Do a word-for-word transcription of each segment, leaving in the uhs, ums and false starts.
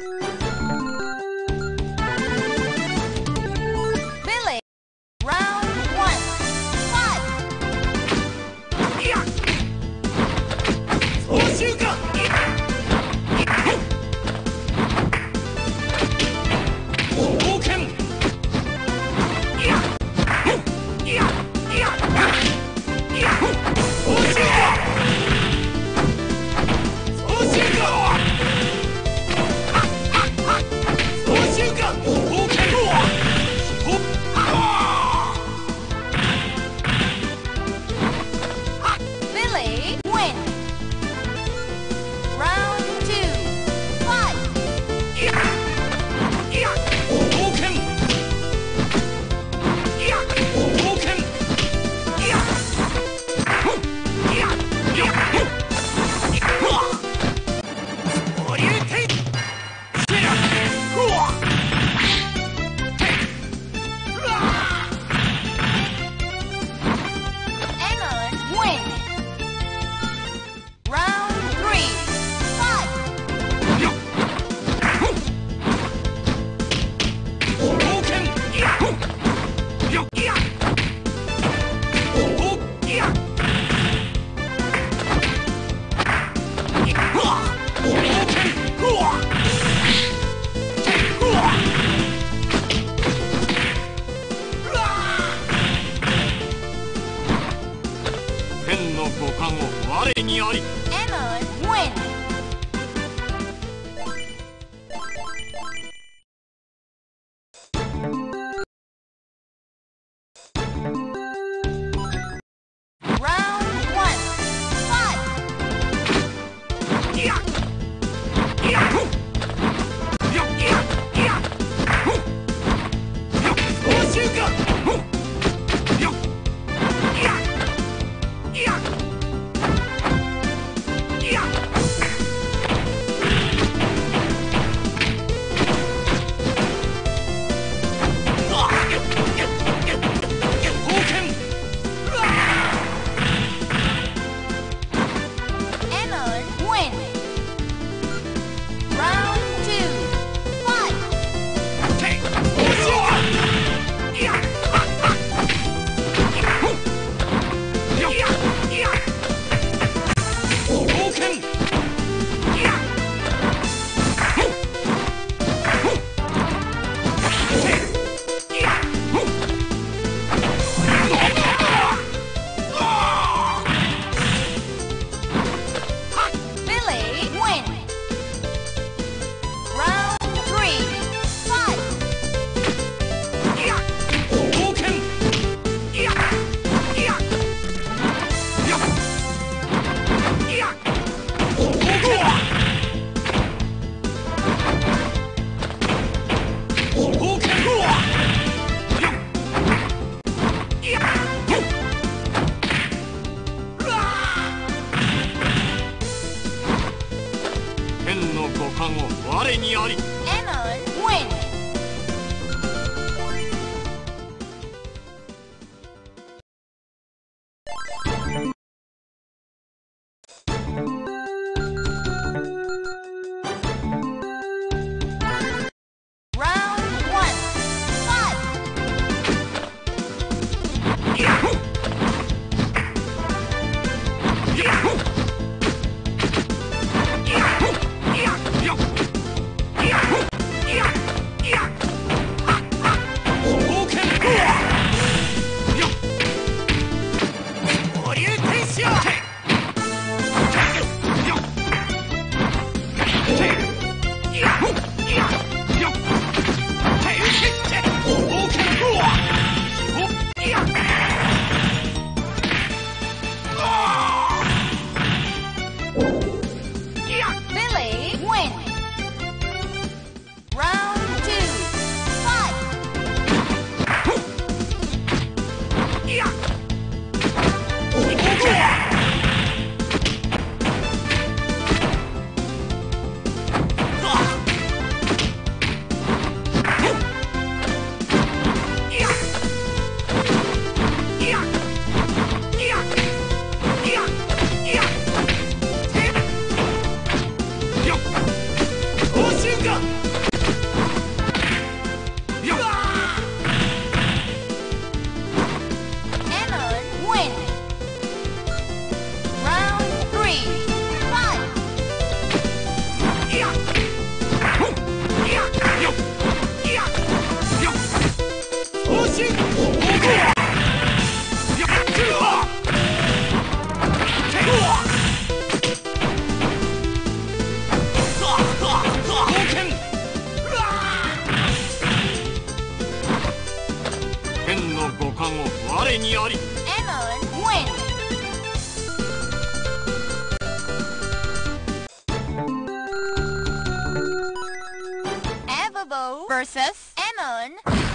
Billy, round one, fight! Yeah. 報酬か。冒険。いや。いや。いや。いや。報酬か。報酬か。報酬か。冒険。ほっ。 Billy, win! Round two, fight! いや。いや。冒険。いや。冒険。いや。いや。いや。うわ。おりゅうてい。せや。うわ。てい。うわ。 Ellen, win! Round three, fight! いや。冒険。いや。いや。いや。お。いや。うわ。冒険。うわ。てい。うわ。うわ。天の五感を我にあり。 Ellen, win! Round one, fight! いや。いや。いや。いや。いや。報酬か。いや。いや。いや。いや。うわ。冒険。うわ。 Ellen, win! Round two, fight! てい。報酬か。いや。いや。いや。いや。冒険。いや。てい。いや。 Billy, win! Round three, fight! いや。冒険。いや。いや。いや。いや。冒険。冒険。いや。いや。うわ。天の五感を我にあり。 Ellen, win! Round one, fight! いや。いや。いや。いや。いや。いや。いや。 Bobo versus Emon.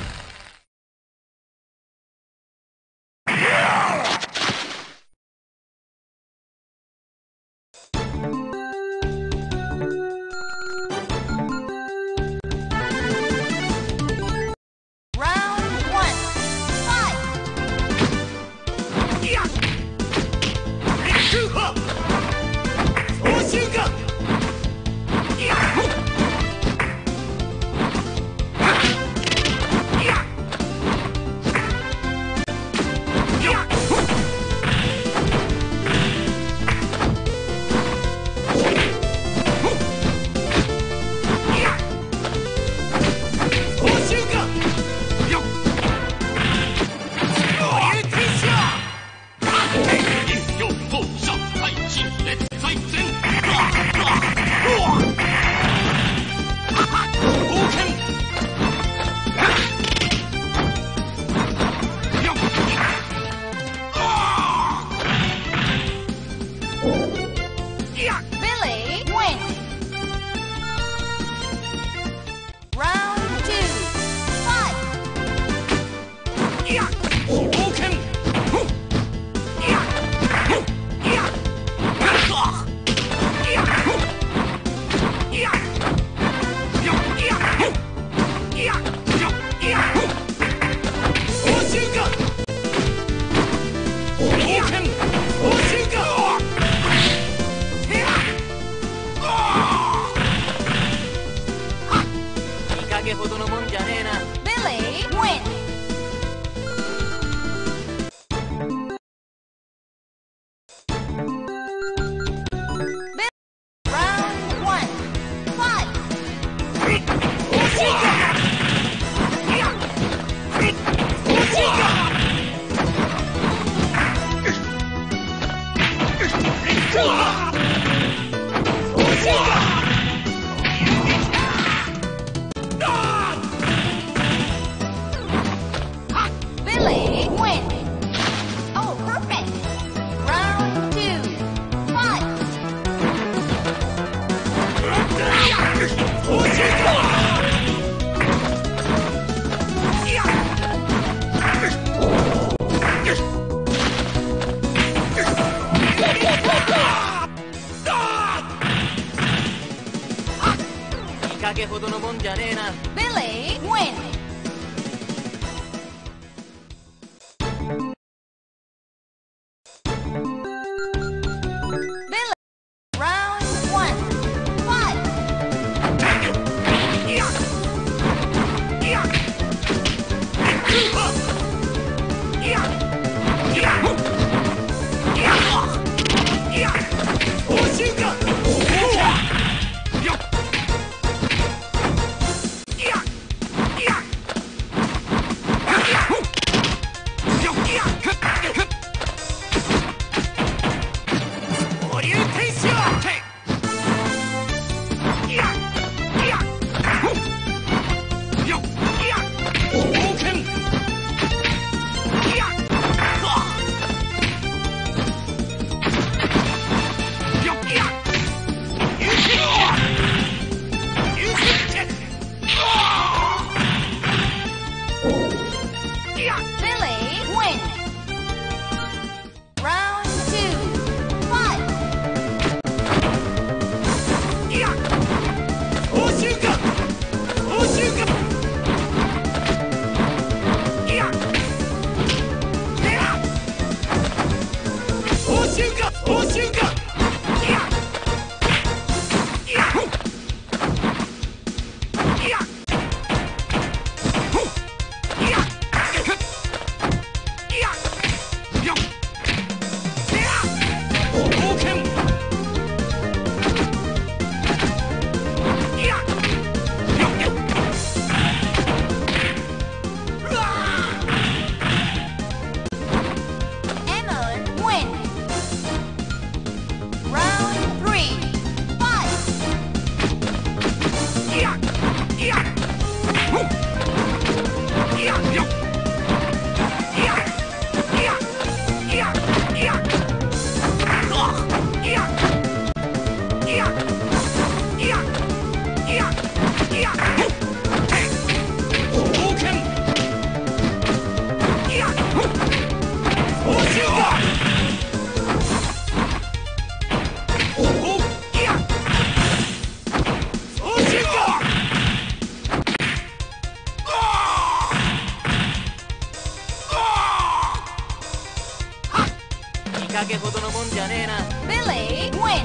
Billy wins. Round one. Fight. Billy wins. Oh, perfect. Round two. Fight. Billy wins. Billy. Round one. Fight. Yeah! けほどのもんじゃねえな。 Billy, win.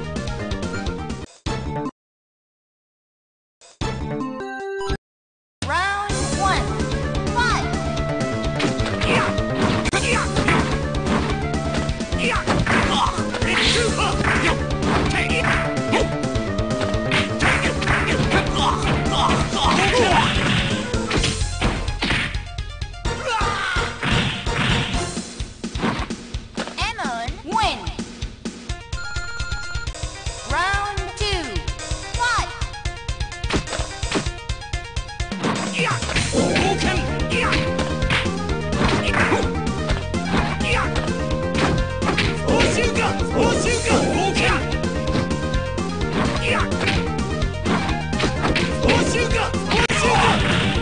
Round one, fight. いやいやいやあえっよていよていあああ Ammon, win. Round two, fight. いや冒険いやいや報酬か報酬か冒険いや報酬か報酬か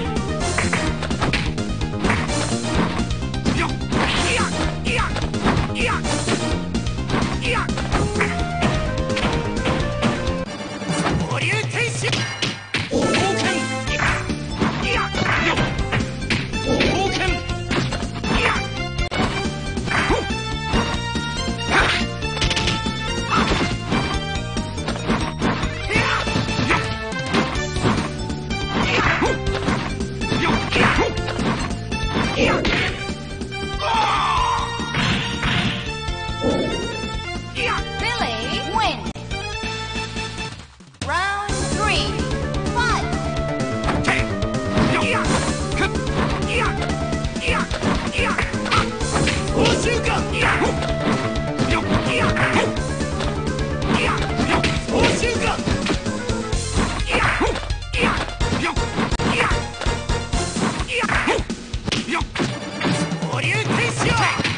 よいやいやいやいや保留停止冒険いやよ冒険いやいや Billy, win. Round three, fight. いやいやいやいや報酬かいやよいやいやよ報酬かいやいやよいやいやよ保留停止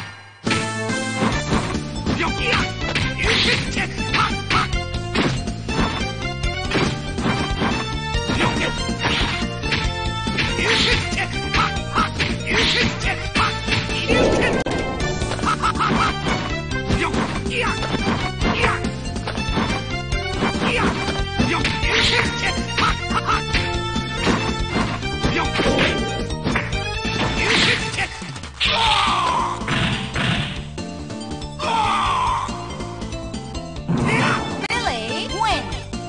よいやゆくってはっはっよよゆくってはっはっゆくってはっゆくってはっはっはっよいやいやいやよゆくってはっはっはっよゆくってああああ Billy, win.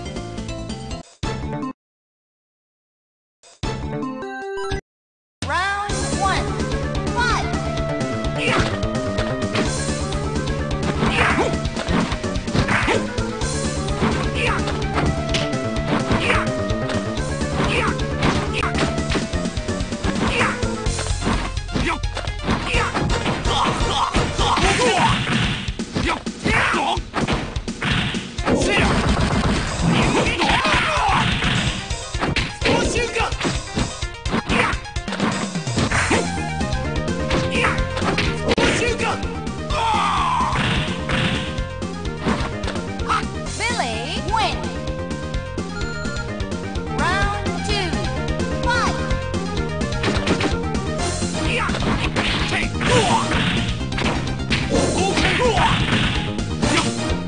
Round one, fight. いやいやいやいやいやいやいやよいやあああよよせや報酬かいやいや報酬かああ Billy, win. Round two, fight. いやてうわ冒険うわよ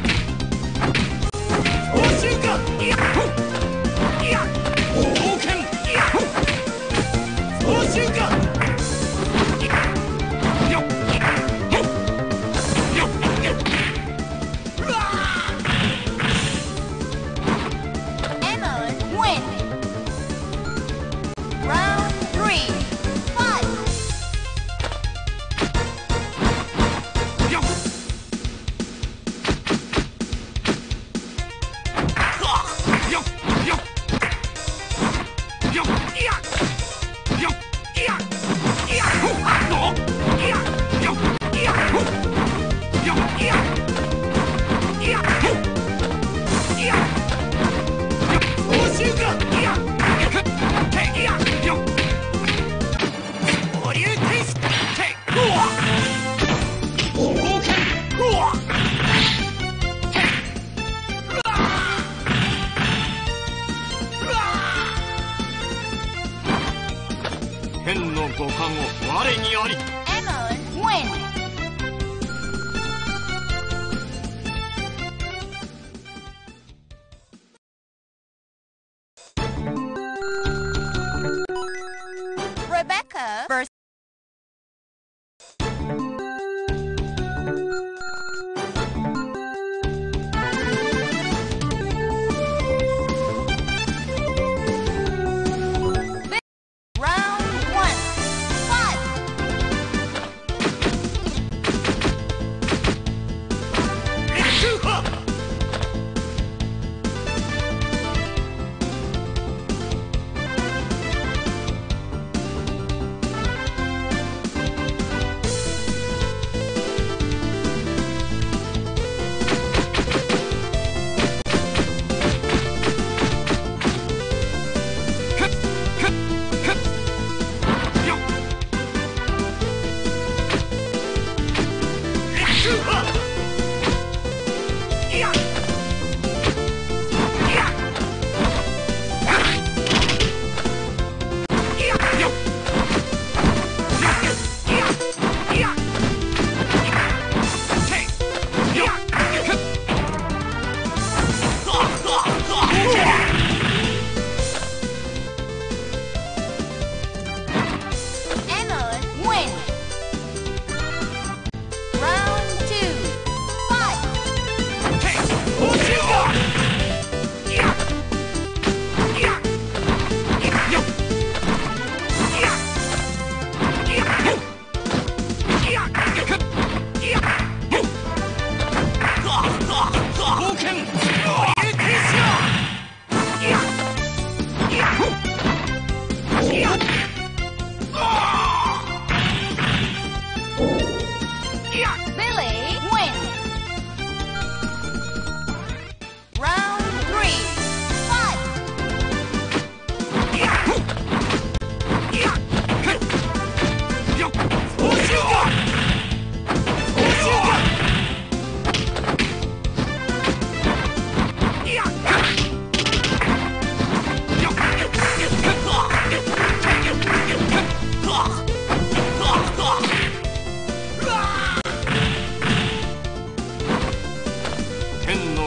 報酬かいやいや冒険いや報酬かいやよよよようわ Ammon, win. Round three, fight. よよよよいやよいやいやのいやよいやよいやいやいや報酬かいやていやよ保留停止てうわ冒険うわてうわうわ天の五感を我にあり Ammon, win. Rebecca versus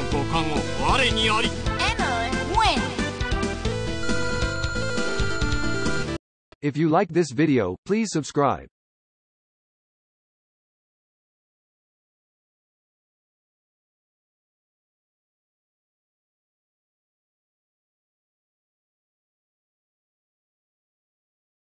五感を我にあり。 Emily wins. If you like this video, please subscribe.